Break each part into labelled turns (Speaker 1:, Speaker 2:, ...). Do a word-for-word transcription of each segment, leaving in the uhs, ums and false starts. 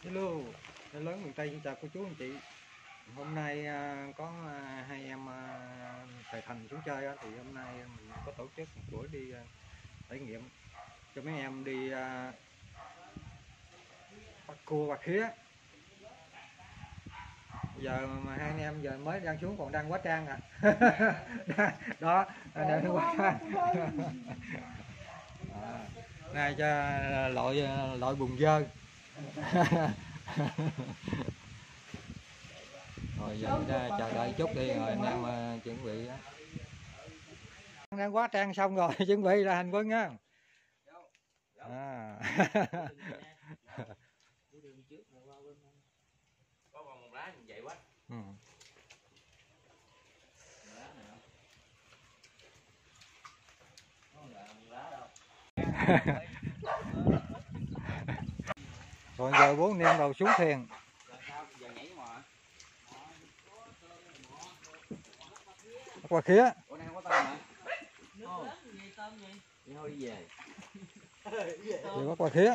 Speaker 1: Hello, Nó lớn miền Tây, xin chào cô chú anh chị. Hôm nay à, có à, hai em à, Thầy Thành xuống chơi á, thì hôm nay mình có tổ chức một buổi đi à, trải nghiệm cho mấy em đi à, bắt cua bắt khía. Giờ mà hai anh em giờ mới đang xuống còn đang quá trang à. Đó, đang quá trang. À, này cho loại loại bùn dơ. Rồi giờ ra chờ đợi chút đi rồi anh em uh, chuẩn bị á. Đang quá trang xong rồi chuẩn bị ra hành quân nha. À.
Speaker 2: Có còn một lá vậy quá.
Speaker 1: Ừ. Rồi giờ bốn anh em đầu xuống thuyền. Bắt qua khía.
Speaker 2: Ủa nay không có tôm hả? Không. Đi thôi đi về.
Speaker 1: Rồi bắt qua khía.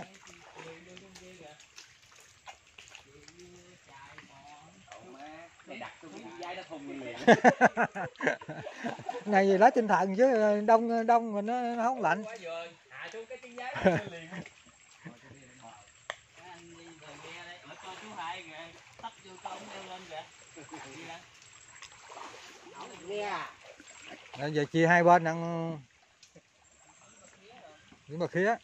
Speaker 1: Này gì lá tinh thần chứ đông đông mình nó, nó không lạnh. Rồi giờ chia hai bên ăn những mà khía.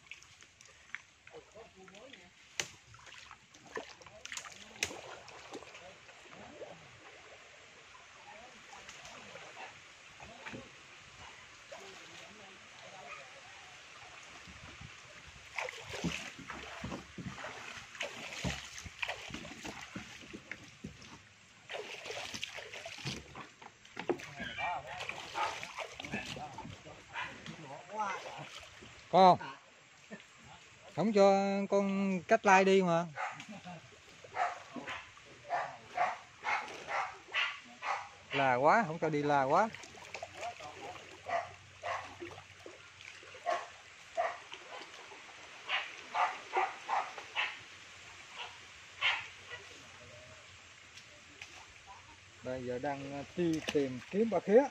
Speaker 1: Có không? Không cho con cách lai đi mà. Là quá, không cho đi là quá. Bây giờ đang đi tìm kiếm bà khía.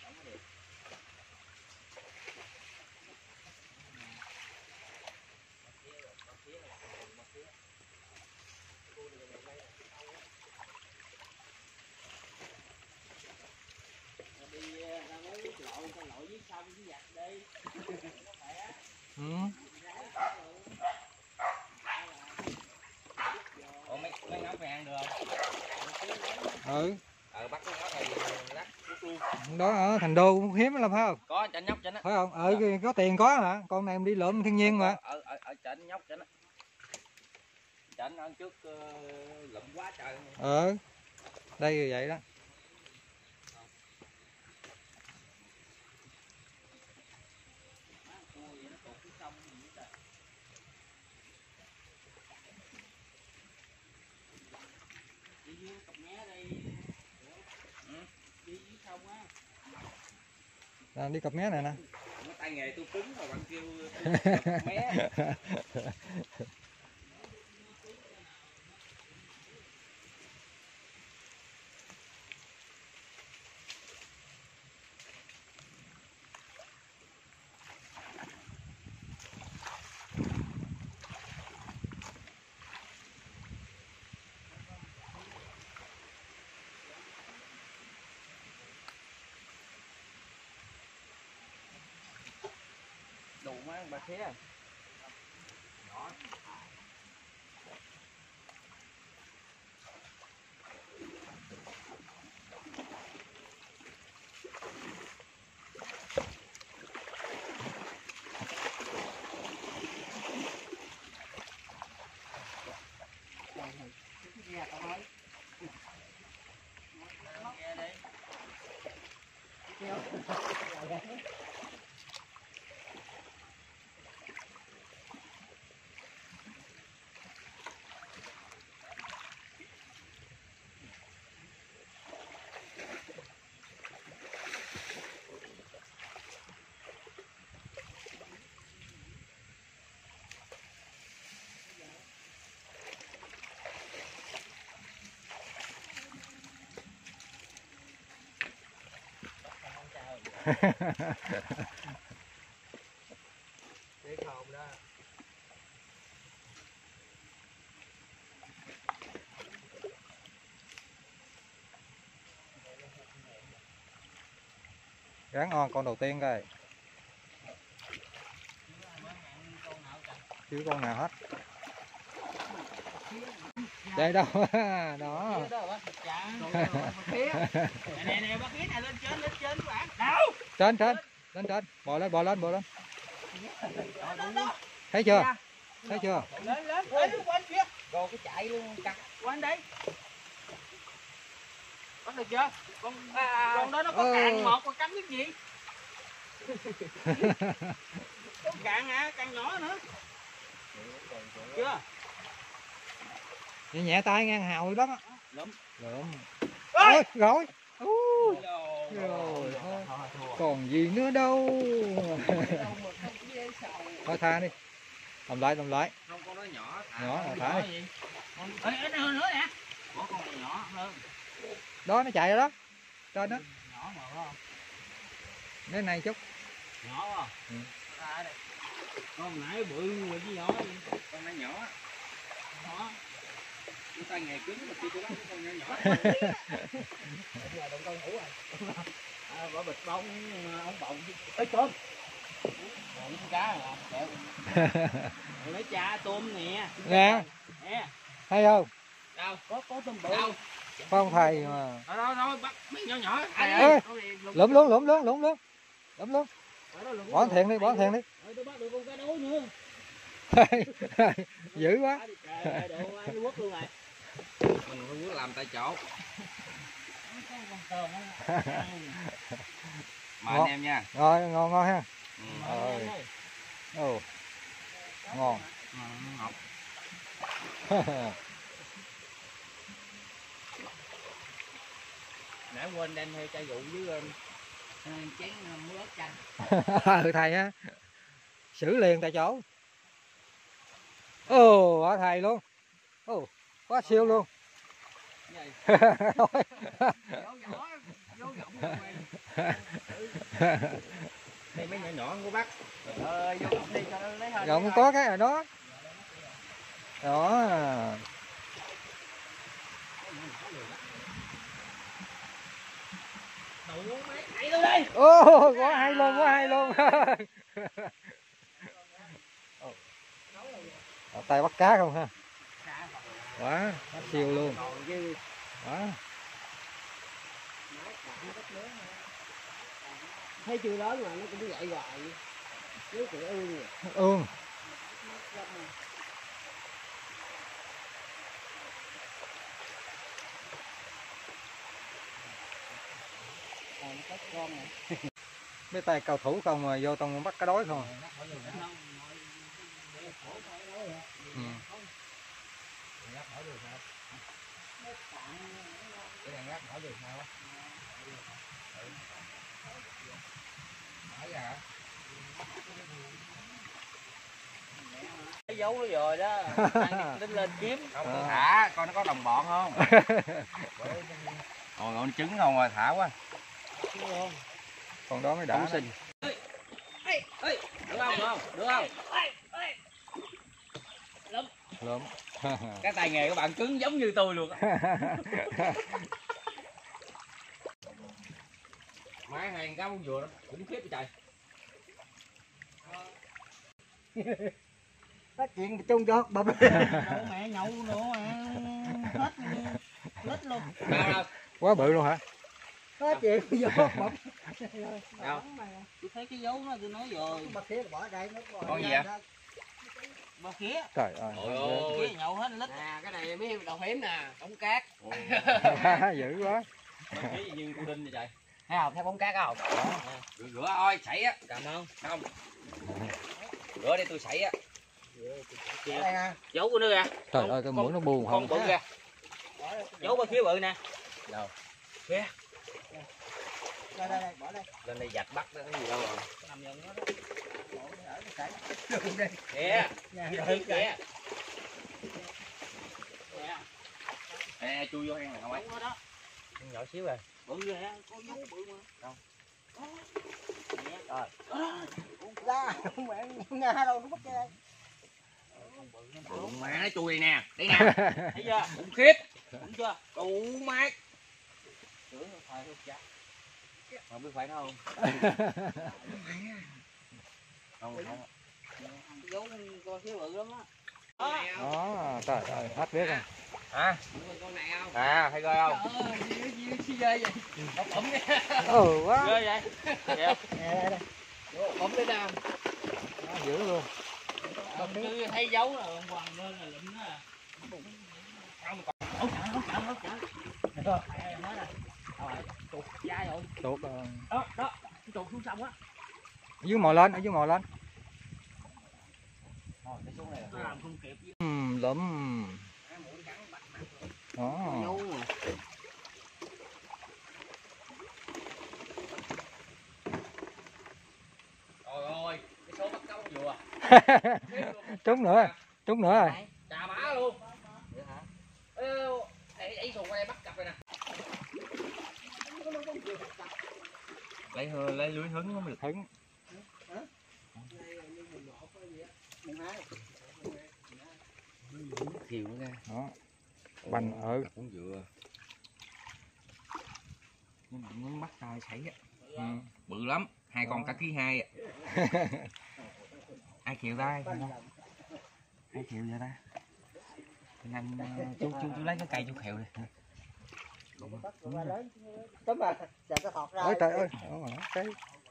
Speaker 1: Ừ.
Speaker 2: Ủa mấy mấy ngóc này ăn được không?
Speaker 1: Ừ.
Speaker 2: Ờ bắt cái ngóc này lắc luôn.
Speaker 1: Đó ở Thành Đô cũng hiếm lắm phải không?
Speaker 2: Có chảnh nhóc chảnh á.
Speaker 1: Phải không? Ở dạ. Có tiền có hả? Con này em đi lượm thiên nhiên mà.
Speaker 2: Ở ở ở chảnh nhóc chảnh á. Chảnh ăn trước uh, lụm quá trời.
Speaker 1: Ờ. Đây là vậy đó. À, đi cặp mé này nè.
Speaker 2: Tay nghề tôi cứng mà bạn kêu cặp mé. Đủ má bà khía à. Nhỏ. Để không đó.
Speaker 1: Ráng ngon con đầu tiên coi. Chứ con nào hết. Đây đâu. Đó.
Speaker 2: Nè nè bác khía này lên trên lên trên các bạn. Đâu?
Speaker 1: Trên trên. Lên trên. Bò lên bò lên bò lên. Thấy chưa? Thấy chưa?
Speaker 2: Lên lên lên quanh kia. Rồi cái chạy luôn cắt quanh đây. Có được chưa? Con à, con đó nó có càng ừ. một con cắn cái gì? Có càng hả? Càng nhỏ nữa. Chưa?
Speaker 1: Nhẹ, nhẹ tay ngang hào đó.
Speaker 2: Lụm.
Speaker 1: Lụm. Ôi, rồi. Ui. Rồi thôi. Còn gì nữa đâu. Thôi tha đi. Làm lại làm lại.
Speaker 2: Không con nó nhỏ.
Speaker 1: Nhỏ là thả đi.
Speaker 2: Ê, ê, nữa nữa nè. Có con này nhỏ hơn.
Speaker 1: Đó nó chạy rồi đó. Trên đó.
Speaker 2: Nhỏ mà phải không?
Speaker 1: Cái này chút.
Speaker 2: Nhỏ không? Ừ. Con nãy bự rồi chứ nhỏ gì? Con này nhỏ. Nhỏ. Cái tay nghề cứng mà kia tôi bắt con nhỏ nhỏ. Giờ động con ngủ rồi. À, bỏ bịch bông ông bọng chứ. Ê tôm. Bọng cá rồi. Kẹo. Lấy cha tôm nè.
Speaker 1: Nè.
Speaker 2: Nè.
Speaker 1: Thấy không?
Speaker 2: Đâu? Có có tôm bự. Đâu?
Speaker 1: Không thầy mà.
Speaker 2: Đâu đâu đâu bắt mấy nhỏ nhỏ.
Speaker 1: Ê, lụm luôn lụm luôn lụm luôn. Lụm luôn. Bỏ thiện đi, bỏ thiện đi.
Speaker 2: Tôi bắt được con cá đấu nữa.
Speaker 1: Dữ quá.
Speaker 2: Mình không muốn làm tại chỗ. Mà anh em nha.
Speaker 1: Rồi ngon ngon ha.
Speaker 2: Ừ.
Speaker 1: Rồi. Ồ. Ngon.
Speaker 2: Ngọt. Nãy quên đem theo chai rượu với chén muối ớt chanh.
Speaker 1: Ừ thầy á. Xử liền tại chỗ. Ồ, quá thầy luôn. Ồ, quá siêu luôn.
Speaker 2: Đây mấy nhỏ nhỏ của bác. Ờ, vô gọng đi cho nó lấy hơi.
Speaker 1: Gọng có cái ở đó. Đó. Ô, quá hay luôn, quá hay luôn. Ở tay bắt cá không ha? Quá, siêu luôn. Quá.
Speaker 2: Thấy chưa lớn mà nó cũng vậy hoài. Nếu kiểu ương vậy.
Speaker 1: Ương. Mấy tay cầu thủ không mà vô tông bắt cá đối không. Ừ.
Speaker 2: Cái dấu nó rồi đó. Đứng lên kiếm. Không à. Thả coi nó có đồng bọn không. Ôi con trứng không rồi thả quá.
Speaker 1: Còn đó mới đã.
Speaker 2: Sinh. Ê, ê, được không? Được không? Được không? Lụm.
Speaker 1: Lụm.
Speaker 2: Cái tay nghề của bạn cứng giống như tôi luôn á. Máy hàng cá bông dừa đó, cũng khiếp trời.
Speaker 1: Nói chuyện chung cho bập.
Speaker 2: Mẹ nhậu nữa mà. Hết lít luôn. Đâu,
Speaker 1: quá bự luôn hả?
Speaker 2: Hết chuyện vô bập. Đâu? Tôi thấy cái dấu nó tôi nói rồi.
Speaker 3: Bác khía bỏ đây nó bỏ.
Speaker 2: Con gì vậy? Bác khía.
Speaker 1: Trời ơi.
Speaker 2: Ôi khía nhậu hết lít. À cái này mấy đầu hiếm nè, ống cát.
Speaker 1: Dữ quá.
Speaker 2: Bác khía gì như cô đinh vậy trời. Thấy không? Thấy bóng cát không? Rửa, rửa ôi, sảy á. Cảm ơn. Không. Rửa đi tôi sảy á. Giấu của nó ra.
Speaker 1: Trời ơi cái mũi nó buồn
Speaker 2: không. Con bự ra. Giấu bên phía bự nè. Đâu? Phía.
Speaker 3: Đây đây đây, bỏ đây.
Speaker 2: Lên đây giặt bắt đó cái gì đâu rồi. Nằm nhận nó đó.
Speaker 3: Ở cái cái.
Speaker 2: Kìa. Kìa kìa. Nè chui vô hang này không ấy. Nhỏ xíu rồi. Bự rồi, con dấu bự mà. Đâu?
Speaker 3: Rồi. Ra, không mẹ nga đâu nó bắt ra đây.
Speaker 2: Bụng má nó chui nè, đây nè. Thấy chưa? Khủng khiếp. Đúng chưa? Đủ mát. Tưởng phải không chắc. Mà biết phải đâu không? Không không.
Speaker 3: Giống con thiếu bự lắm á.
Speaker 1: Đó, trời ơi, hết biết rồi.
Speaker 2: Hả?
Speaker 3: Con này không?
Speaker 2: À, thấy coi không?
Speaker 3: Trời ơi, gì gì ghê vậy?
Speaker 2: Bấm bấm đi.
Speaker 1: Ừ quá.
Speaker 2: Ghê vậy? Kìa.
Speaker 3: Nè đây đây. Bấm đi nè.
Speaker 1: Nó dữ luôn.
Speaker 2: Cứ thấy dấu là ông quằn lên là lụm nó à. Không còn. Ốc chả, ốc chả, ốc chả. Được rồi, nói nè. Rồi, tuột da rồi.
Speaker 1: Tuột rồi.
Speaker 2: Đó, đó, tuột xuống sông á.
Speaker 1: Ở dưới mò lên, ở dưới mò lên.
Speaker 2: Rồi, cái xuống này là nó làm không kịp.
Speaker 1: Ừm, lụm. Đó.
Speaker 2: Trời ơi, cái số bắt câu vừa.
Speaker 1: Trúng nữa, trúng nữa rồi.
Speaker 2: Chà bá luôn. Vậy hả? Ê, ấy ấy xuồng qua đây bắt cặp rồi nè. Lấy lấy lưới hứng nó mới được.
Speaker 1: Hứng.
Speaker 2: Kiều nữa ra.
Speaker 1: Đó. Bành ở.
Speaker 2: Cũng vừa. Nhưng mà muốn bắt tay sảy á.
Speaker 1: Ừ.
Speaker 2: Bự lắm, hai con cả ký hai. Ai chịu ta? Ai chịu ta? Ai chịu vậy ta? Anh chú chú chú lấy cái cây chú khều đi.
Speaker 3: Tấm mà, giờ nó thọt ra.
Speaker 1: Ôi trời ơi, đó mà, cái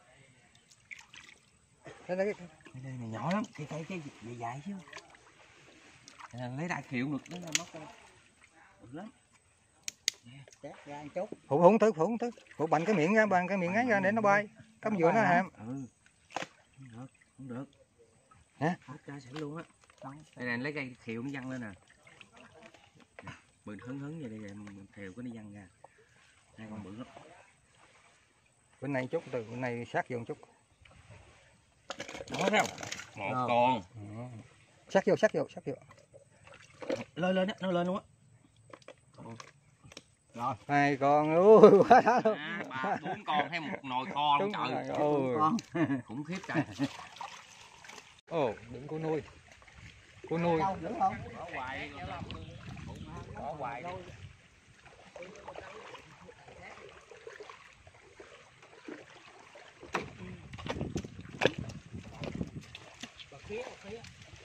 Speaker 1: cái này
Speaker 2: Cái này nhỏ lắm, cái cây cái dài dài chứ. À, lấy đại khều được nó là mất đâu. Bự lắm.
Speaker 3: Chát ra một chút.
Speaker 1: phụ phụ thứ phụ thứ phụ bành cái miệng ra, bành cái miệng ấy ra để nó bay, cắm vừa nó hàm.
Speaker 2: Ừ. Không được, không được.
Speaker 1: Hả?
Speaker 2: Hết ra sẵn luôn á. Đây này lấy cây khều nó văng lên nè. Mình hứng hứng vậy đây mình khều cái nó văng ra. Hai con bự lắm.
Speaker 1: Bên này chút, từ bên này sát vô một chút.
Speaker 2: Đó thấy không? Một à. Con.
Speaker 1: Ừ. Sát vô, sát vô, sát vô.
Speaker 2: Lên lên á, nó lên luôn á.
Speaker 1: Rồi, hai con ui quá đã luôn.
Speaker 2: À, ba bốn con hay một nồi kho luôn trời.
Speaker 1: Ôi.
Speaker 2: Con. Khủng khiếp trời.
Speaker 1: Ồ, đừng có nuôi. Cô nuôi.
Speaker 3: Đâu nữa không?
Speaker 2: Bỏ hoài. Bỏ hoài.
Speaker 3: Phía, phía.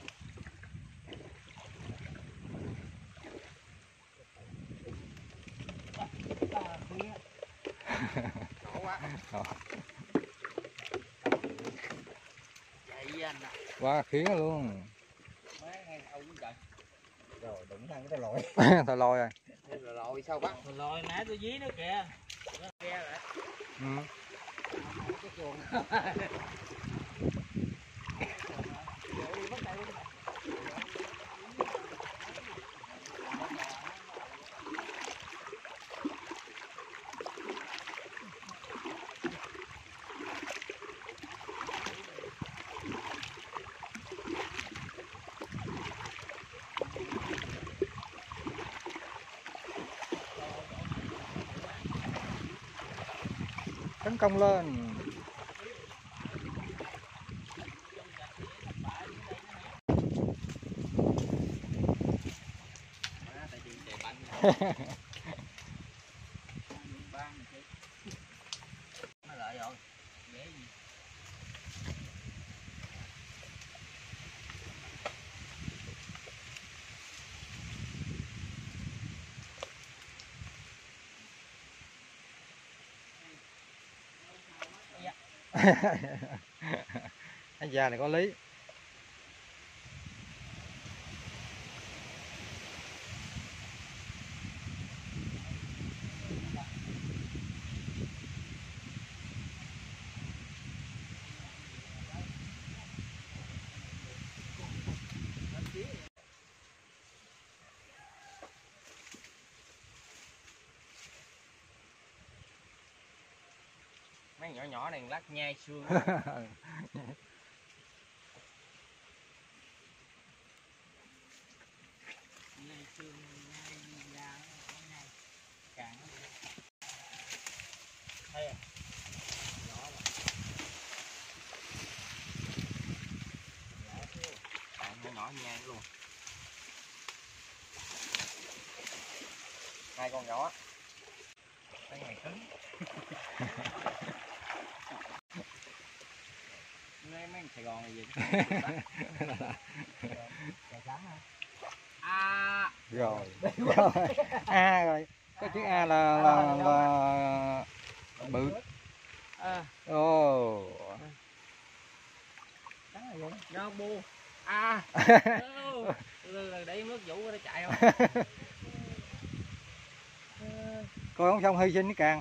Speaker 1: Quá khiến luôn.
Speaker 3: Rồi đụng thằng cái lội.
Speaker 1: Thôi lôi rồi.
Speaker 2: Lội sao bắt?
Speaker 3: Lội nãy tôi dí nó kìa. Nó kìa lại.
Speaker 1: Ừ.
Speaker 3: Cái chuồng.
Speaker 1: Tấn công lên.
Speaker 3: Nó lợi rồi. Dễ gì.
Speaker 1: Cái da này có lý.
Speaker 2: Mấy nhỏ nhỏ này lát nhai xương.
Speaker 3: Nhai xương, nhai da, nhai càng. Thấy à? Nhỏ mà.
Speaker 2: hai con nhỏ cái này cứng mấy mấy Sài Gòn này gì à
Speaker 1: rồi rồi A rồi có chữ A là là, là bự ồ
Speaker 2: nó bu à để nước vũ nó chạy không
Speaker 1: coi không xong hy sinh cái càng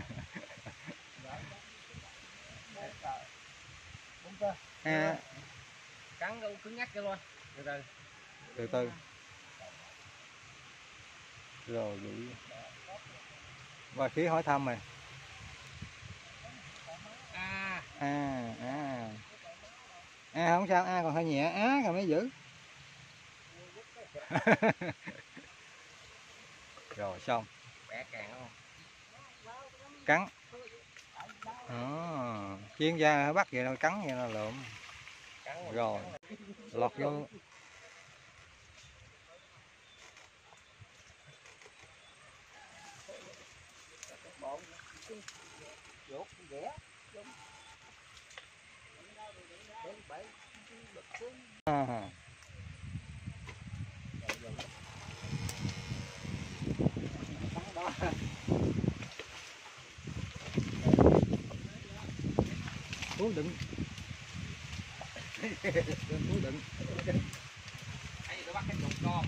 Speaker 1: à,
Speaker 2: cắn đâu cứng nhắc cho luôn từ từ
Speaker 1: từ từ rồi vậy và khí hỏi thăm rồi
Speaker 2: à
Speaker 1: à à à không sao A còn hơi nhẹ á còn mới giữ rồi xong
Speaker 2: bẻ càng không
Speaker 1: cắn đó. Chuyên gia bắt vậy nó cắn vậy nó lượm rồi lọt vô à. Cố đựng cố đựng
Speaker 2: ấy tôi bắt cái chuột con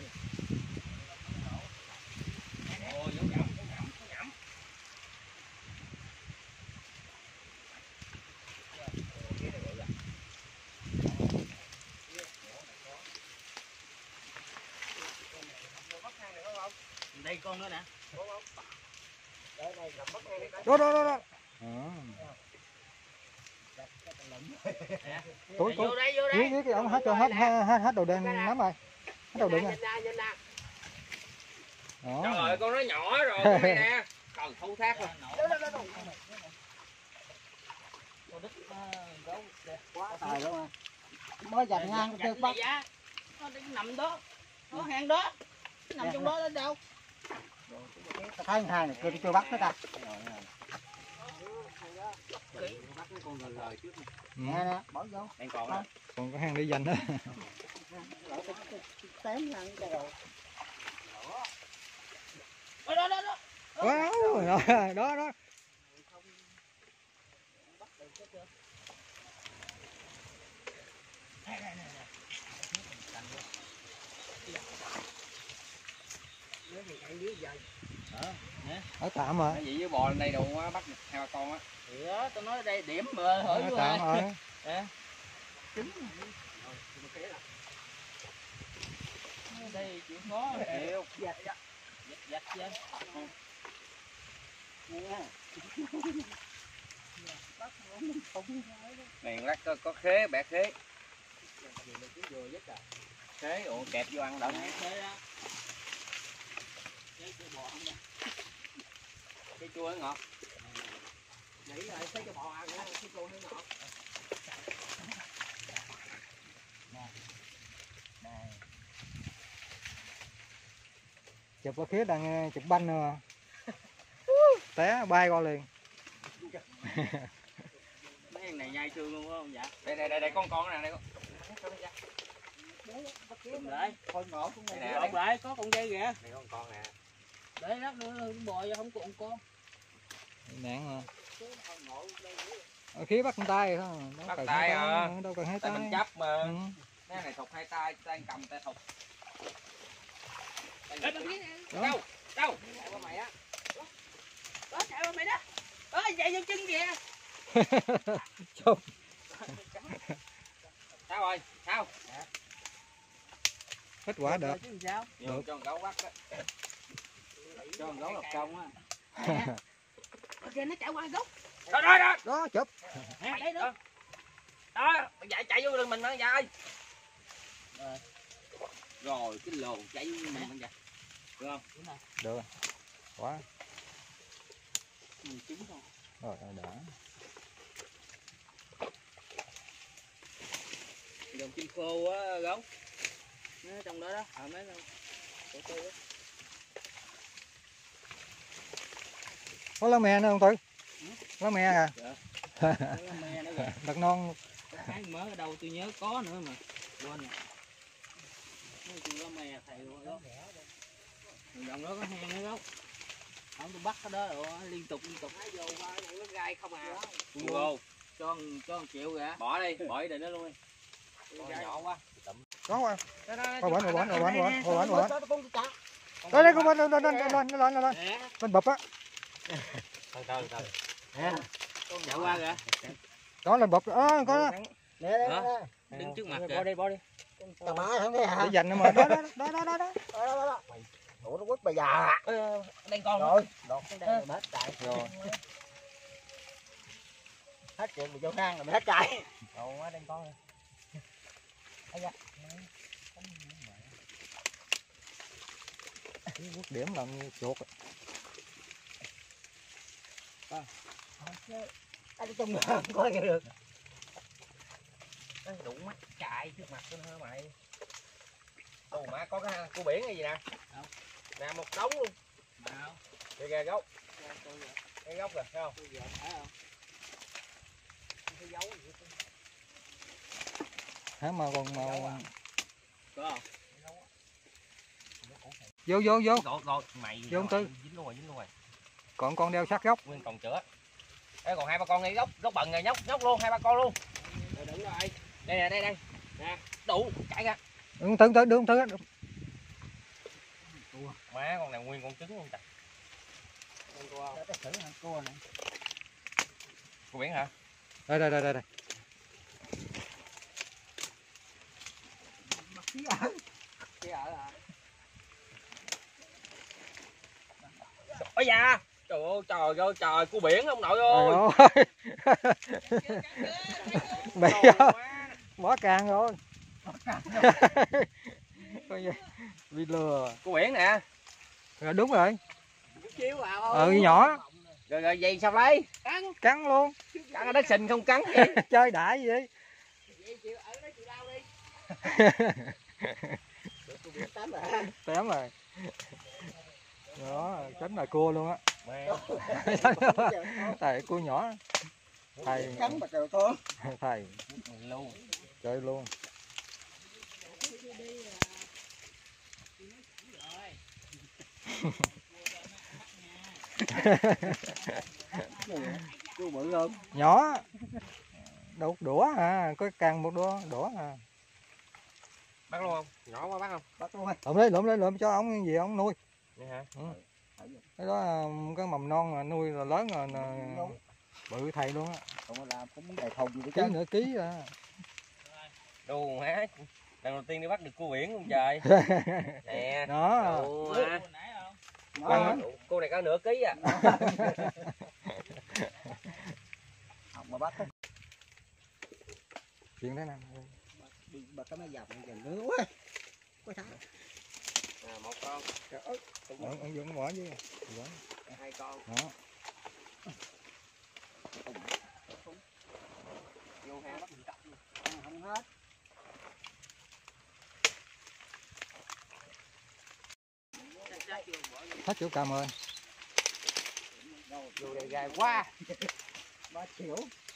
Speaker 2: ồ dấu nhậm dấu nhậm dấu nhậm đây con nữa nè
Speaker 1: đó đó đó đó tối
Speaker 2: vô đây vô
Speaker 1: dưới dưới cái ống hết cho hết hết hết đồ đen nắm rồi hết đồ đựng rồi
Speaker 2: trời ơi con nó nhỏ rồi con này nè còn thu thác rồi
Speaker 3: quá tài luôn à mới dành ngang được bắt
Speaker 2: nó nằm đó nó hang đó nằm trong đó đến đâu
Speaker 3: thấy hai này chưa chưa bắt hết ta
Speaker 2: bắt con lời lời trước
Speaker 3: nè nè bỏ vô
Speaker 2: đang còn nè
Speaker 1: còn có hang để dành đó
Speaker 3: tém nặng cho rồi
Speaker 2: đó đó đó
Speaker 1: wow, đó đó đó ở tạm rồi
Speaker 2: cái gì với bò lên đây đủ quá bắt được hai ba con á thì đó tôi nói đây điểm mà hỏi
Speaker 1: ở tạm rồi
Speaker 2: đây chịu khó chịu dạch dạch dạch này lát có, có khế bẻ khế khế ủa kẹp vô ăn đậu cái chua nó ngọt nghĩ lại thấy cái bò ăn cái chua nó ngọt
Speaker 1: chụp có khía đang chụp banh nữa té bay qua liền
Speaker 2: mấy con này nhai xương luôn không dạ đây đây đây đây con con nè đây con lại con ngộ cũng này nè lại có con dây kìa này con con nè để lát nữa bò vô không còn con
Speaker 1: nạn mà ở khía bắt con tay không
Speaker 2: bắt tay à
Speaker 1: đâu cần hai tay
Speaker 2: mình chấp mà
Speaker 1: ừ.
Speaker 2: cái này thục hai tay tay cầm tay thục đâu đâu chạy qua mày á đó chạy qua mày đó đó chạy vô chân kìa
Speaker 1: chụp
Speaker 2: sao rồi sao
Speaker 1: kết quả được
Speaker 2: sao được cho con gấu bắt đó cho con gấu lọc công á ok nó chạy qua gốc đó đó đó
Speaker 1: đó chụp
Speaker 2: đây đó đó chạy chạy vô đường mình đó dạ ơi rồi cái lồn chạy vô mình mình dạ được không
Speaker 1: được rồi quá
Speaker 2: mình trúng rồi
Speaker 1: rồi đã
Speaker 2: đường chim khô á gấu nó trong đó đó ở mấy con cổ tư á
Speaker 1: Có lá me nữa không Tư? Lá me à?
Speaker 2: Lá me nữa kìa.
Speaker 1: Đất non.
Speaker 2: Tháng mới ở đâu tôi nhớ có nữa mà quên rồi. Nói chung lá me thầy luôn đó. Dòng đó có hang nữa gốc. Không tôi bắt cái đó rồi liên tục liên tục. Vô qua nó gai không à. Vô cho cho một triệu kìa. Bỏ đi, bỏ đi nó luôn đi. Nhỏ quá.
Speaker 1: Có không? Qua bển, qua bển, qua bển, qua bển, qua bển, qua bển.
Speaker 3: Con
Speaker 1: Đây đây con bên lên lên lên lên lên lên lên. Bên bập á.
Speaker 2: Từ từ từ. Nè. Con nhậu qua kìa.
Speaker 1: Có lên bập. Ơ có đó.
Speaker 3: nè nè
Speaker 2: Đứng trước mặt kìa. Bỏ đi, bỏ đi.
Speaker 3: tao má không nghe hả?
Speaker 1: Để dành mà đó đó đó đó đó.
Speaker 3: Đó, đó, đó. Ủa nó quất bà già.
Speaker 2: Đây con
Speaker 3: Rồi, đọt cái đây là hết chạy.
Speaker 1: Rồi.
Speaker 3: Hết chuyện mà vô hang rồi mày hết chạy.
Speaker 2: Đồ quá đây con.
Speaker 1: Quốc điểm làm như chuột.
Speaker 3: Anh trong người không coi nghe được.
Speaker 2: Nó đủ mắt chạy trước mặt nữa hả mày? Ồ má có cái cua biển hay gì nè? Nè một đống luôn. Nào. Kìa kìa gốc. Cái gốc kìa, thấy không?
Speaker 1: Hả mà còn màu.
Speaker 2: Có không?
Speaker 1: Vô vô vô.
Speaker 2: Rồi rồi mày.
Speaker 1: Vô Tư.
Speaker 2: Dính luôn rồi, dính luôn rồi.
Speaker 1: Còn con đeo sát gốc.
Speaker 2: Nguyên còn chữa. Đây còn hai ba con ngay gốc, gốc bần rồi nhóc, nhóc luôn, hai ba con luôn. Rồi đừng rồi. Đây nè, đây đây. Nè, đủ, chạy ra.
Speaker 1: Ừ, Tư Tư được Tư.
Speaker 2: Má con này nguyên con trứng luôn trời.
Speaker 3: Cua này.
Speaker 2: Cua biển hả?
Speaker 1: Đây đây đây đây đây.
Speaker 2: Ôi da. Trời ơi, trời ơi, trời, cua biển ông nội ơi.
Speaker 1: Ôi. Bị bỏ càng rồi. Bị lừa.
Speaker 2: Cua biển nè.
Speaker 1: Rồi đúng rồi.
Speaker 3: Chiếu vào.
Speaker 1: Ừ nhỏ.
Speaker 2: Rồi rồi vậy sao lấy? Cắn,
Speaker 1: Cắn luôn.
Speaker 2: cắn ở đất sình không cắn gì.
Speaker 1: Chơi đã gì vậy? Tém rồi. Đó, tránh là cua luôn á. Thầy cua nhỏ. Thầy
Speaker 3: Cắn mà trời con.
Speaker 1: thầy
Speaker 2: Luôn.
Speaker 1: chơi luôn.
Speaker 3: Cua bự không?
Speaker 1: Nhỏ. Đâu đũa à, có càng một đũa đũa à.
Speaker 2: Bắt luôn không? Nhỏ quá bắt không?
Speaker 3: Bắt luôn.
Speaker 1: Lụm lấy lụm lấy lụm cho ông gì ông nuôi.
Speaker 2: Vậy hả?
Speaker 1: Ừ. Cái đó cái mầm non mà nuôi là lớn rồi là bự thầy luôn á.
Speaker 3: Không có làm cũng muốn đầy thùng gì
Speaker 1: Ký
Speaker 3: chứ.
Speaker 1: nửa ký à.
Speaker 2: Đồ má. Lần đầu tiên đi bắt được cua biển luôn trời. Nè.
Speaker 1: Đó.
Speaker 2: Đồ má.
Speaker 1: Đó.
Speaker 2: Cô này có nửa ký à.
Speaker 3: Học mà bắt.
Speaker 1: Chuyện thế nào?
Speaker 3: Bắt cái máy dập giờ nữa quá. Có thằng.
Speaker 2: À, một con.
Speaker 3: Trời ơi.
Speaker 1: Ông ông Dũng bỏ chứ.
Speaker 2: Hai con.
Speaker 1: Đó.
Speaker 2: Vô hang bắt mình cặp luôn.
Speaker 3: Không hết.
Speaker 1: Hết chỗ cầm rồi.
Speaker 2: Vô đây gai quá.
Speaker 3: Ba triệu.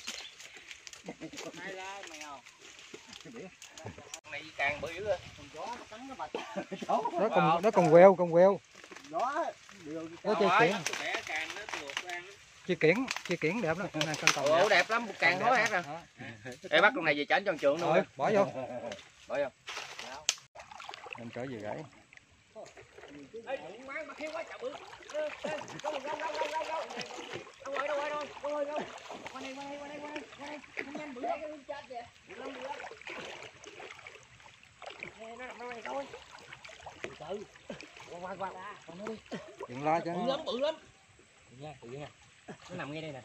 Speaker 2: Hai lá mèo. Con này càng bự dữ.
Speaker 3: Con chó nó cắn nó bật.
Speaker 1: Đó còn đó còn queo, còn queo.
Speaker 3: Đó. Điều
Speaker 1: Đó chơi kiển.
Speaker 2: Bẻ càng nó luộc ăn.
Speaker 1: Chơi kiển, chơi kiển đẹp lắm. Này con tàu.
Speaker 2: Ồ đẹp lắm, càng hối hả rồi. Ê bắt con này về chảnh cho trường luôn.
Speaker 1: Rồi, bỏ vô.
Speaker 2: Bỏ vô.
Speaker 1: Em trở về gãy.
Speaker 2: Ê, má bắt hiếu quá chả bự. Ê, ê, đâu rồi, đâu rồi, đâu rồi, đâu rồi. Đâu rồi, đâu rồi, đâu rồi, đâu rồi, đâu. Qua đây, qua đây, qua đây, qua đây, qua đây. Không nhanh bự lắm. Bự lắm, bự lắm. Nè, nó nằm đâu này thôi. Từ từ. Qua, qua, qua. Qua nó đi.
Speaker 1: Đừng lo cho.
Speaker 2: Bự lắm, bự lắm. Tự nha, tự nha. Nó nằm ngay đây nè.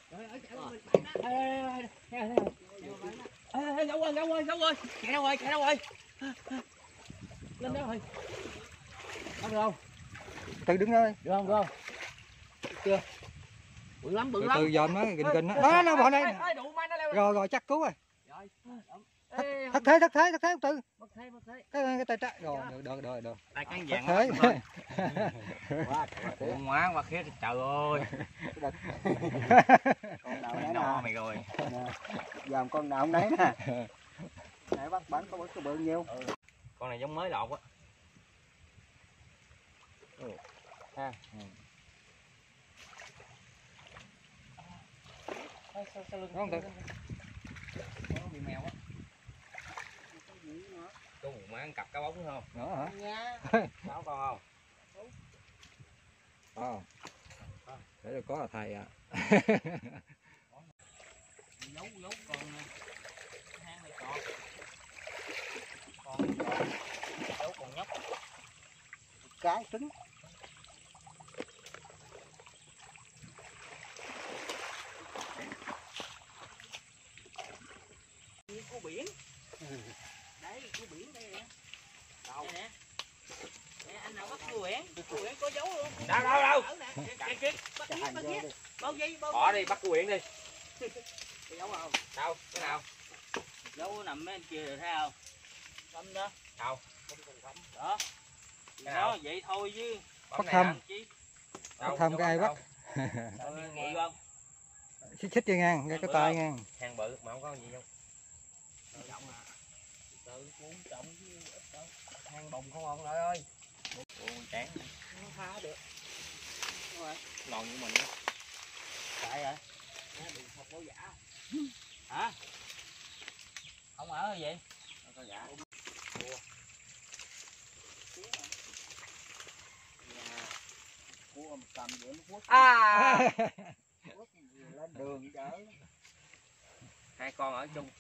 Speaker 2: Ê, ê, gấu ơi, gấu ơi, gấu ơi. Chạy đâu rồi, chạy đâu rồi. Lên đó rồi. Đâu rồi.
Speaker 1: Từ đứng đó đi.
Speaker 2: Được không, được không? Chưa. Bự lắm, bự
Speaker 1: Từ
Speaker 2: lắm.
Speaker 1: từ dòm nó gình gình nó. Đó nó bỏ đây.
Speaker 2: Ê, đủ mai nó leo.
Speaker 1: Rồi rồi chắc cứu rồi.
Speaker 2: Rồi.
Speaker 1: thất thế thất thế thất thế từ
Speaker 2: Mất thế, mất thế.
Speaker 1: cái cái tay trái rồi được được được được
Speaker 2: Tay cán
Speaker 1: thất
Speaker 2: vàng
Speaker 1: thế.
Speaker 2: Buồn quá, quá khía trời ơi.
Speaker 3: Con nào
Speaker 2: Mày
Speaker 3: nấy
Speaker 2: no
Speaker 3: nè.
Speaker 2: mày rồi.
Speaker 3: Dòm con nào không nấy nè. Nãy bắt bắn có bớt có bự nhiêu.
Speaker 2: Con này giống mới lột á.
Speaker 3: Ha.
Speaker 1: Không được.
Speaker 2: Nó bị mèo á. Chú má ăn cặp cá bóng không?
Speaker 1: Nữa hả?
Speaker 3: Nha.
Speaker 2: Sáu con không?
Speaker 1: Ờ. Để được có là thầy ạ.
Speaker 2: Giấu giấu con này. Hang này còn. Con còn. Giấu con nhóc.
Speaker 3: Cái trứng.
Speaker 2: Cua biển. Đấy, cua biển đây nè. Đâu? Đây nè. Nè, anh nào bắt cua biển? Cua biển có dấu luôn. Đâu đâu đâu. Ở nè, kìa kìa. Bắt kia, bắt kia. Bao gì? Bao bỏ đi, bắt cua biển đi. Có dấu không? Đâu? Cái nào? Dấu nằm bên kia rồi thấy không? Thâm đó. Đâu? Đó. Đó, vậy thôi chứ.
Speaker 1: Bắt thăm. Bắt thăm cái ai bắt.
Speaker 2: Bự không?
Speaker 1: Xích xích cho ngang, cái cái tay ngang.
Speaker 2: Hàng bự mà không có gì không? Trọng à. Tự cuốn trọng chứ ít đâu. Hàng bồng không ông lợi ơi. Ôi chán.
Speaker 3: Nó phá được. Đúng rồi.
Speaker 2: Lòn như mình á. Tại rồi. Nó đừng học đâu giả. Hả? Không ở gì vậy? Không có giả.
Speaker 3: Cua mà cầm vậy nó quất.
Speaker 2: À.
Speaker 3: Quất lên đường chở.
Speaker 2: Hai con ở chung.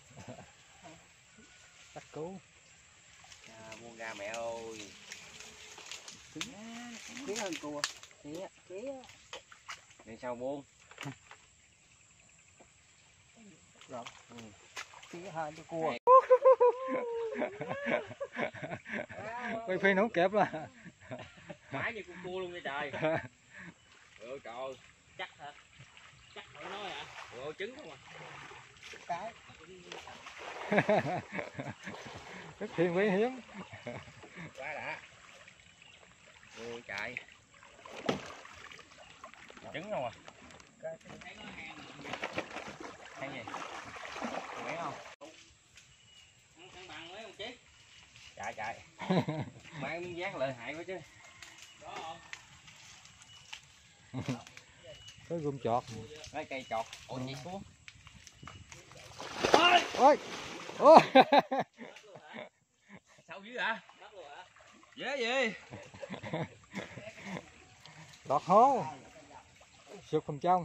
Speaker 1: Bắt cứu.
Speaker 2: À, buông ra mẹ ơi.
Speaker 3: Ký hơn cua. Ký ký.
Speaker 2: Đi sao buông?
Speaker 3: Rồi. Ừ. Ký hai cái cua.
Speaker 1: Quay phim nó không kẹp là.
Speaker 2: Mãi như con cua luôn vậy trời. Ừ trời. Chắc hả? Chắc phải nói hả? Ủa trứng không à?
Speaker 3: Cái.
Speaker 1: Rất thiên quý hiếm.
Speaker 2: Quá đã. Ôi trời. Trứng không à? Cái thấy có hàng. Hàng gì? Khỏe không? Ăn bằng mấy con chí. Chạy chạy. Mang miếng dán lợi hại quá chứ. Đó không?
Speaker 1: Cái gươm chọt.
Speaker 2: Lấy cây chọt. Ủa chị xuống.
Speaker 1: Ôi. Ôi.
Speaker 2: Sao dữ hả? Dễ gì?
Speaker 1: Đọt hố. Sụt phần trong.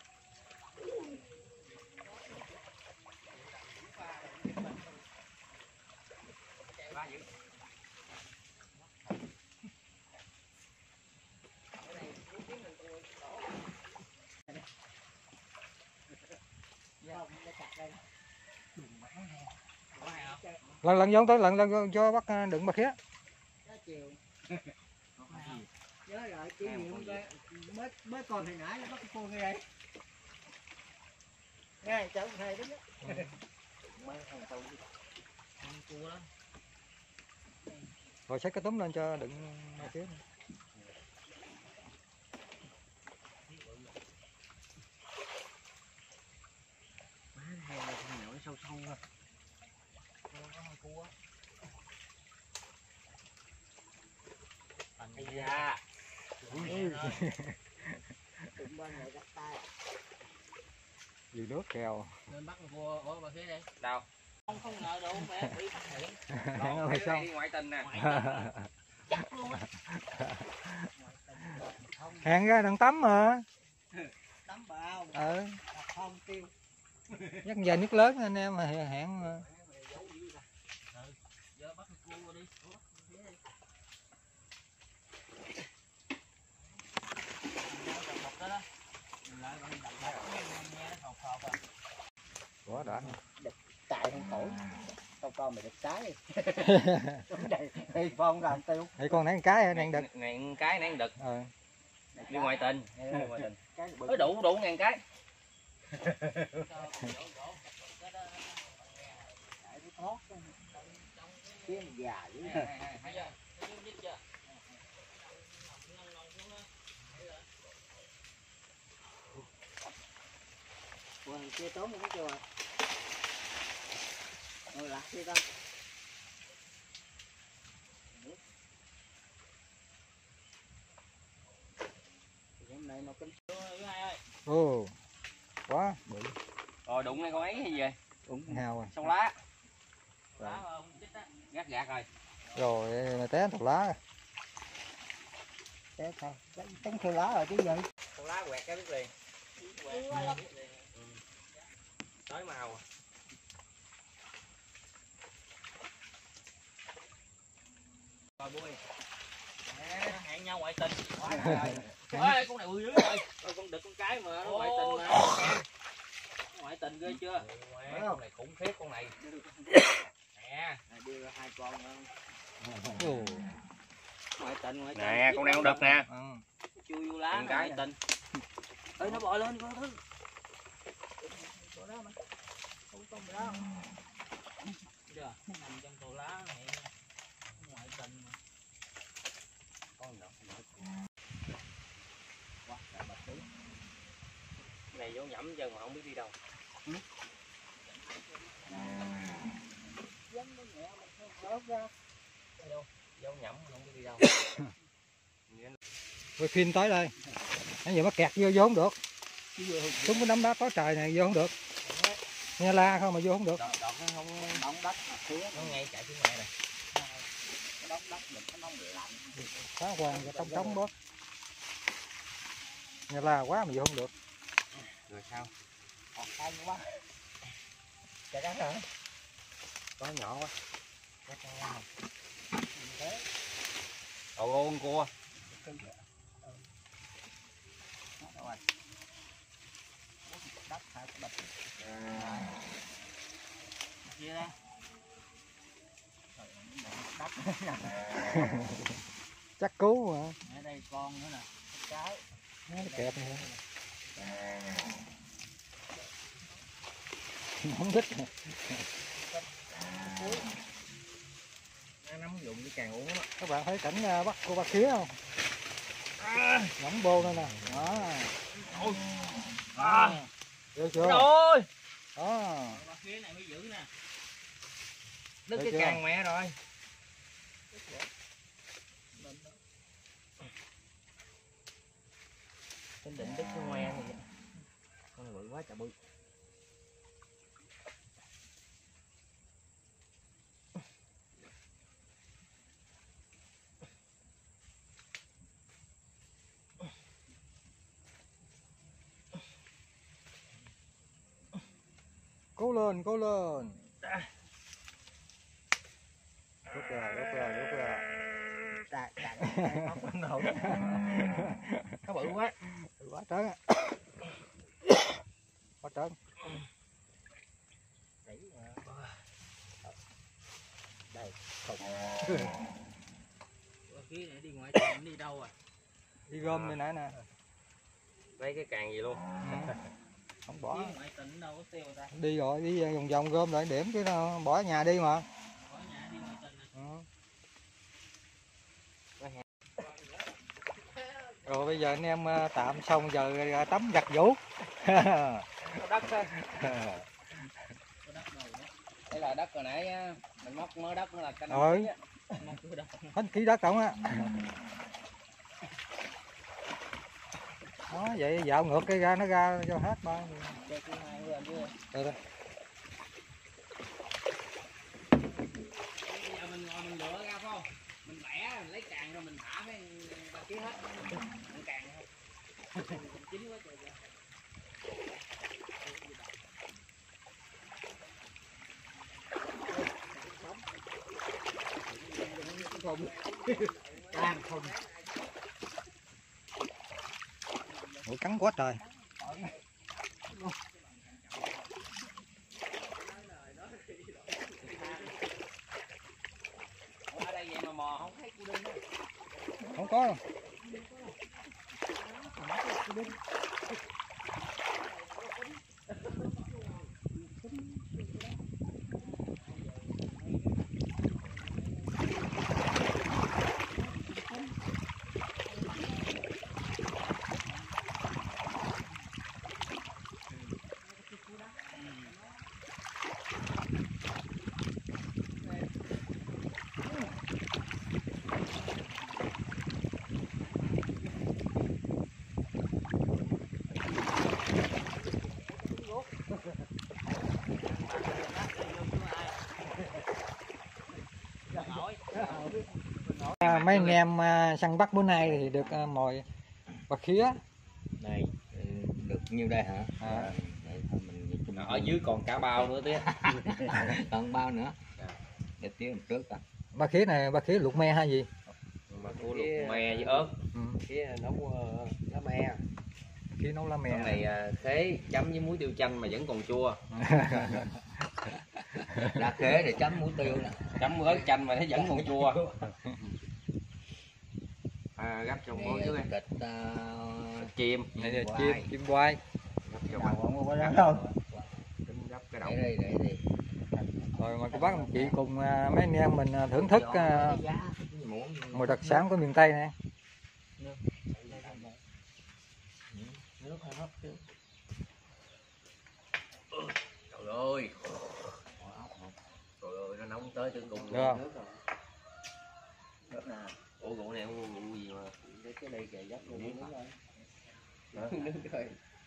Speaker 1: lần lần vô tới lần lần vô, vô bắt đựng bạc khía.
Speaker 3: Nhớ lại kỷ niệm mới mới còn hồi nãy bắt cô nghe đây. Nghe cháu thầy đúng đó. Mấy thằng tàu cua đó.
Speaker 1: Rồi xách cái túm lên cho đựng bạc khía.
Speaker 2: Má hay là thằng nhỏ sâu sâu thôi. Cua. Ây da.
Speaker 1: Vì nước kèo.
Speaker 2: Nên bắt cua ở bà khía đây. Đâu? Không không ngờ đâu mẹ bị phát hiện.
Speaker 1: Hẹn ơi sao?
Speaker 2: Đi ngoại tình nè.
Speaker 3: Chắc luôn á.
Speaker 1: Hẹn ra đằng tắm mà.
Speaker 3: Tắm bao.
Speaker 1: Ờ.
Speaker 3: Không tiêu.
Speaker 1: Nhắc giờ nước lớn anh em mà hẹn mà.
Speaker 2: Giờ bắt cua đi.
Speaker 1: Quá đã.
Speaker 3: Chạy không khỏi. Con con mày được cái. Đi phong làm tiêu.
Speaker 1: Thì con nãy cái đang đực.
Speaker 2: Này cái nãy đực.
Speaker 1: Ờ.
Speaker 2: Đi ngoại tình. Đi ngoại tình.
Speaker 3: Cái
Speaker 2: Có đủ đủ ngàn cái.
Speaker 3: hót tiếng già dữ. Quần kia tốn một cái chùa rồi lạc đi con. Hôm nay nó cân
Speaker 1: Ồ, quá bự.
Speaker 2: Rồi đụng này con ấy hay gì vậy?
Speaker 1: Đúng hào rồi.
Speaker 2: Sông lá. Gắt gạt rồi.
Speaker 1: Rồi mày té thọc lá.
Speaker 3: té thôi, tránh theo lá rồi chứ gì.
Speaker 2: Sông lá quẹt cái biết liền. Tới màu. Rồi bui. Hẹn nhau ngoại tình. Ê, con này bự dữ rồi. Rồi con đực con cái mà nó ngoại tình mà. Ngoại tình ghê chưa? Con này khủng khiếp con này. Nè, đưa hai con
Speaker 1: Ồ.
Speaker 2: ngoại tình ngoại tình. Nè, con này con đực nè.
Speaker 1: Ừ.
Speaker 2: Chui vô lá ngoại tình. Ê nó bò lên con thứ. Chỗ đó mà. Không con đó. Chưa, nằm trong tổ lá này. Ngoại tình mà. Con nữa. Quá, là bạch tí. Này vô nhẫm chân mà không biết đi đâu. Ừ. Dấu nhẫm không biết đi đâu.
Speaker 1: Quay phim tới đây. Nãy giờ nó kẹt vô vô không được. Chúng cái nắm đá có trời này vô không được. Nghe la không mà vô không được.
Speaker 2: Đọt nó không
Speaker 3: Đóng đất mà phía
Speaker 2: nó ngay chạy xuống mẹ rồi.
Speaker 3: đóng đất mình nó nóng lạnh.
Speaker 1: Phá hoàng cho trong trống bớt. Nghe la quá mà vô không được.
Speaker 2: Rồi sao?
Speaker 3: Còn tay quá. Chạy ra hả?
Speaker 2: Có nhỏ quá. Ồ con cua.
Speaker 3: Đất hả? Bịch.
Speaker 2: Chia ra.
Speaker 3: Đất.
Speaker 1: Chắc cứu mà.
Speaker 3: Ở đây con nữa nè. Cái.
Speaker 1: Nó kẹp này. Không thích.
Speaker 2: Nó nắm dụng cái càng uống đó.
Speaker 1: Các bạn thấy cảnh bắt cô ba khía không? Ngắm bô đây nè. Đó.
Speaker 2: Ôi.
Speaker 1: À. Được chưa?
Speaker 2: Rồi.
Speaker 1: Đó.
Speaker 2: Ba khía này mới giữ nè. Đứt cái càng mẹ rồi. Trên định đứt cái ngoe này. Con này bự quá trời bự.
Speaker 1: Cố lên, cố lên. Rút ra, rút ra, rút ra.
Speaker 3: Chạy, chạy.
Speaker 2: Nó bự quá.
Speaker 1: Bự quá trơn á. Quá trơn.
Speaker 3: Đây, không.
Speaker 2: Phía này đi ngoại tình đi đâu rồi?
Speaker 1: Đi gom đây nãy nè.
Speaker 2: Lấy cái càng gì luôn.
Speaker 1: Ừ. Không bỏ.
Speaker 2: Ngoại tình đâu có tiêu ta.
Speaker 1: Đi rồi, đi vòng vòng gom lại điểm chứ nó bỏ ở nhà đi mà.
Speaker 2: Bỏ nhà đi ngoại tình.
Speaker 1: Ừ. Rồi bây giờ anh em tạm xong giờ ra tắm giặt vũ.
Speaker 2: Đất thôi. Đây là đất hồi nãy mình móc mớ đất nó là canh
Speaker 1: rồi. Hết ký đất không á. Đó vậy dạo ngược cái ra nó ra cho hết ba. Đây đây.
Speaker 2: Bây giờ mình ngồi mình lựa ra phải không? Mình bẻ mình lấy càng rồi mình thả cái ba ký hết. Mình càng thôi. Chín quá trời kìa.
Speaker 3: Không. Đang không.
Speaker 1: Ủa cắn quá trời.
Speaker 2: Ở đây vậy mà mò không thấy cu đinh đâu.
Speaker 1: Không có đâu. À, mấy anh em à, săn bắt bữa nay thì được à, mồi bạc khía.
Speaker 2: Này được nhiêu đây hả?
Speaker 1: À.
Speaker 2: Để thôi mình ở dưới còn cá bao nữa tía. Còn bao nữa. Để tía mình trước à.
Speaker 1: Bạc khía này bạc khía luộc me hay gì?
Speaker 2: Mà của luộc me với ớt.
Speaker 1: Ừ.
Speaker 2: Khía nấu uh, lá me.
Speaker 1: Khía nấu lá me.
Speaker 2: Con này uh, khế chấm với muối tiêu chanh mà vẫn còn chua. Là khế để chấm muối tiêu nè, chấm ớt chanh mà nó vẫn còn chua. À, gắp trong muối dưới thịt uh, chim,
Speaker 1: này là chim chim quay.
Speaker 2: gắp cho
Speaker 3: Nào
Speaker 2: bạn.
Speaker 3: không có rắn đâu.
Speaker 2: Gắp cái đầu đây để đi.
Speaker 1: Rồi mà cô bác chị cùng à, mấy anh em mình à, thưởng thức à, mùi đặc sản của miền Tây nè.
Speaker 2: Nước hay hấp chứ. Trời ơi. Trời ơi nó nóng tới tới cùng.
Speaker 1: Được không?
Speaker 2: Ủa rượu này uống rượu gì mà cái đây kìa dắt luôn nước rồi. Nước rồi.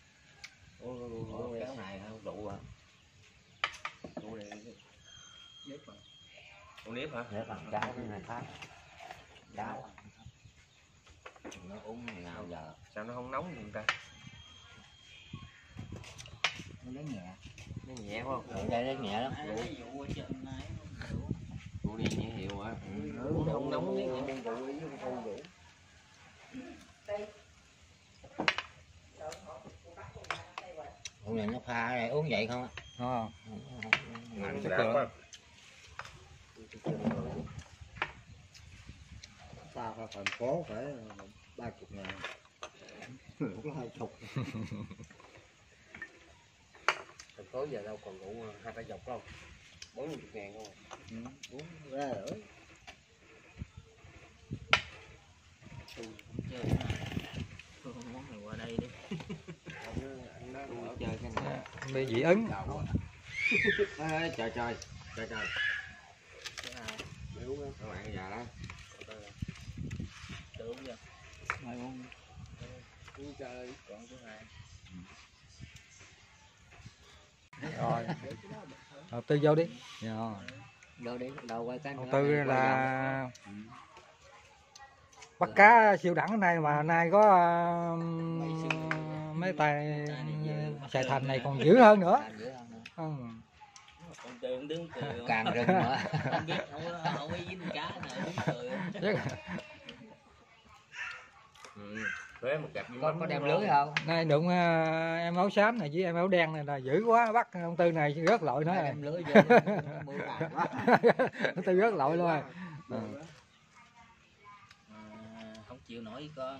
Speaker 2: Ủa cái này không rượu à? Rượu này nếp mà. Rượu nếp hả?
Speaker 3: Nếp bằng cháo cái này khác.
Speaker 2: Cháo. Nó uống ngày nào giờ? Sao nó không nóng người ta?
Speaker 3: Nó lấy nhẹ.
Speaker 2: Nó nhẹ không?
Speaker 3: Ở đây lấy nhẹ lắm.
Speaker 2: Rượu đi nhẹ hiệu hả? Ừ, không nóng đấy nhẹ.
Speaker 3: Rượu này nó pha này uống vậy không á?
Speaker 1: Đúng không?
Speaker 2: Nặng
Speaker 1: Chắc
Speaker 2: đã
Speaker 1: rồi.
Speaker 2: quá.
Speaker 3: Pha ra thành phố phải ba chục ngàn. Có hai chục.
Speaker 2: Thành phố giờ đâu còn rượu hai ba dọc đâu. Bốn mươi ngàn không?
Speaker 3: Ừ, uống ra rồi.
Speaker 2: Chơi món này qua đây đi. Chơi cái này.
Speaker 1: Bị dị ứng.
Speaker 2: Ê, trời trời trời trời. Các bạn già đó. Tưởng chưa?
Speaker 3: Mày uống.
Speaker 2: Uống chơi còn thứ hai.
Speaker 1: Rồi. Đầu tư vô đi. Rồi.
Speaker 3: Vô đi, đầu quay cái
Speaker 1: Đầu tư là bắt cá siêu đẳng này mà nay có uh, mấy tay xài thành này còn dữ hơn nữa. Ừ.
Speaker 2: Con tường đứng cười.
Speaker 3: Càng rừng nữa.
Speaker 2: Không biết không có không có dính cá này đứng cười. Ừ. Thuế một cặp
Speaker 3: Có có đem lưới không?
Speaker 1: Nay đụng uh, em áo xám này với em áo đen này là dữ quá, bắt ông Tư này rớt lội nữa rồi.
Speaker 3: Đem lưới vô.
Speaker 1: Ông Tư rớt lội luôn rồi. Ừ.
Speaker 2: À, không chịu nổi con.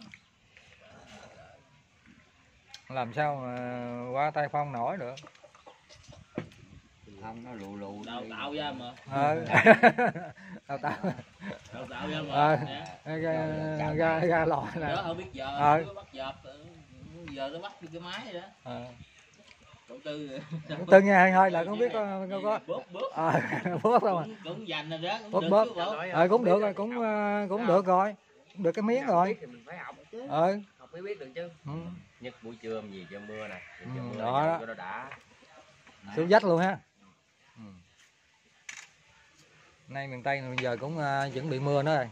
Speaker 1: Làm sao mà qua tay Phong nổi được.
Speaker 3: Không nó lù lù.
Speaker 2: Đào tạo ra mà.
Speaker 1: Ờ. Đào tạo.
Speaker 2: Đào tạo ra mà.
Speaker 1: Ờ. Ra ra ra lò nè.
Speaker 2: Đó không biết giờ,
Speaker 1: Ờ.
Speaker 2: cứ bắt dợp, giờ nó bắt cái máy rồi đó.
Speaker 1: Ờ.
Speaker 2: Đầu tư.
Speaker 1: Tư nghe thôi là không biết có có, có.
Speaker 2: Bớt bớt.
Speaker 1: Ờ, bớt thôi mà.
Speaker 2: Cũng, cũng dành rồi đó, cũng
Speaker 1: Bớt
Speaker 2: được
Speaker 1: bớt.
Speaker 2: chứ bộ.
Speaker 1: Ờ cũng được rồi, cũng cũng được rồi. Cũng được cái miếng rồi.
Speaker 2: Thì mình phải học chứ.
Speaker 1: Ờ.
Speaker 2: Học mới biết được chứ.
Speaker 1: Ừ.
Speaker 2: Nhất buổi trưa làm gì cho mưa nè.
Speaker 1: Ừ,
Speaker 2: Cho mưa
Speaker 1: đó đó.
Speaker 2: cho nó đã.
Speaker 1: Xuống dách luôn ha. Ừ. Nay miền Tây bây giờ cũng uh, chuẩn bị mưa nữa rồi.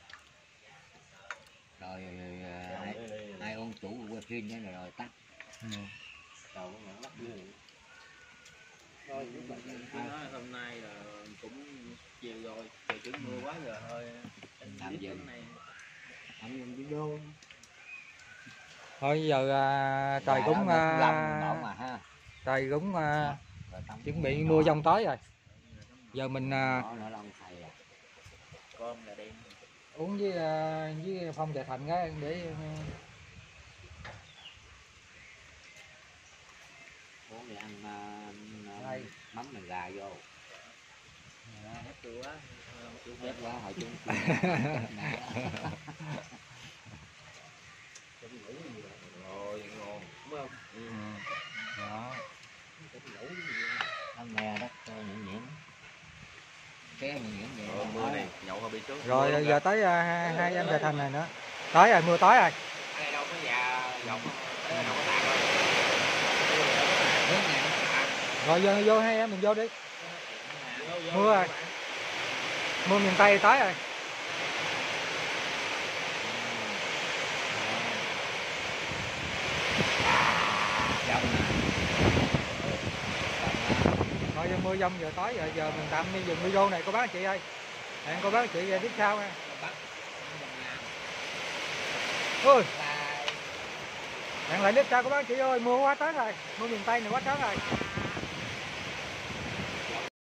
Speaker 3: Rồi uh, ai, ai ông chủ quay phim nữa rồi, rồi tắt.
Speaker 1: Ừ.
Speaker 2: Đầu nó lắc nữa. Thôi nói hôm nay là cũng chiều rồi, trời chuẩn mưa quá giờ thôi.
Speaker 3: Làm gì?
Speaker 2: Này.
Speaker 3: Làm gì vô.
Speaker 1: Thôi giờ uh, trời cũng uh,
Speaker 3: mà ha.
Speaker 1: trời cũng uh, chuẩn bị mưa dông tới rồi. Giờ mình uh,
Speaker 2: Cơm là đen.
Speaker 1: uống với uh, với Phong trà thành cái để uh,
Speaker 3: Muốn thì ăn uh,
Speaker 1: đây.
Speaker 3: mắm mình gà vô.
Speaker 2: Hết chưa quá.
Speaker 3: Chết quá hồi chung.
Speaker 2: Rồi ngon đúng không?
Speaker 1: Ừ. Đó.
Speaker 3: Ăn mè đất nhuyễn nhuyễn. Cái nhuyễn nhuyễn vậy.
Speaker 2: Rồi, mưa này nhậu hơi bị trước.
Speaker 1: Rồi giờ, giờ tới uh, hai, hai em trà thành này nữa. Tới rồi, mưa tới rồi.
Speaker 2: Ở đây đâu có già dọc. Ở đây đâu có tạt rồi.
Speaker 1: Rồi giờ vô hai em mình vô đi. Mưa rồi. Mưa miền Tây tới rồi. coi mưa dông giờ tối rồi, giờ mình tạm đi dừng video này cô bác anh chị ơi. Hẹn cô bác anh chị về tiếp sau nha. Ôi, hẹn lại tiếp sau cô bác anh chị ơi, mưa quá tới rồi, mưa miền Tây này quá tới rồi.